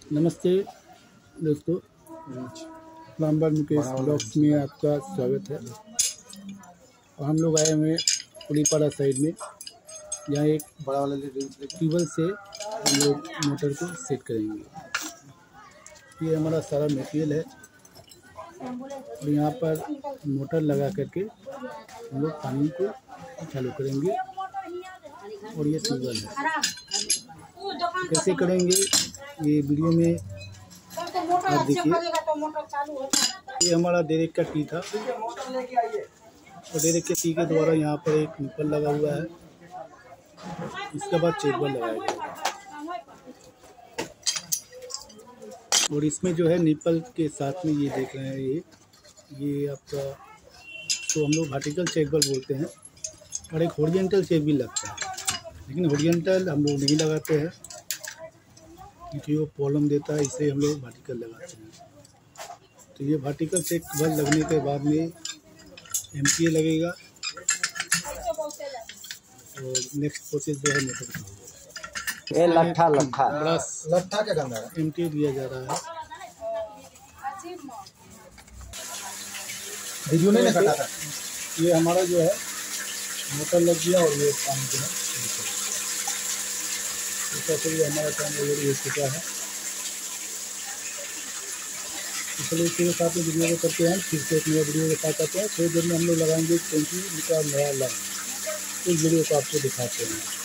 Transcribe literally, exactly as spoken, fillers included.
नमस्ते दोस्तों, plumber Mukesh blogs में आपका स्वागत है। और हम लोग आए हुए पुलीपाड़ा साइड में, यहाँ एक बड़ा वाला ट्यूबवेल से हम लोग मोटर को सेट करेंगे। ये हमारा सारा मटेरियल है और यहाँ पर मोटर लगा करके हम लोग पानी को चालू करेंगे। और ये ट्यूबवेल है, कैसे करेंगे ये वीडियो में आप देखिए। ये हमारा डायरेक्ट का टी था और डायरेक्ट के टी के द्वारा यहाँ पर एक निप्पल लगा हुआ है। इसके बाद चेकबल लगाया जाएगा और इसमें जो है निप्पल के साथ में ये देख रहे हैं, ये ये आपका तो हम लोग वर्टिकल चेकबल बोलते हैं और एक हॉरिजॉन्टल चेक भी लगता है, लेकिन हॉरिजॉन्टल हम लोग नहीं लगाते हैं क्योंकि वो प्रॉब्लम देता है, इसे हम लोग वर्टिकल लगाते हैं। तो ये वर्टिकल चेक बल लगने के बाद में एमपीए लगेगा और नेक्स्ट प्रोसेस जो है मोटर का होगा। ये लट्ठा लट्ठा ब्रश लट्ठा के अंदर एमपीए दिया जा रहा है। वीडियो नहीं कटा था। ये हमारा जो है मोटर लग गया और ये पानी जो है इसलिए हमारा काम ऑलरेडी हो चुका है। इसलिए इसके साथ में वीडियो को करते हैं, फिर से एक नया वीडियो के साथ आते हैं। थोड़ी देर में हम लोग लगाएंगे ट्वेंटी मीटर नया लाइन, इस वीडियो को आपको दिखाते हैं।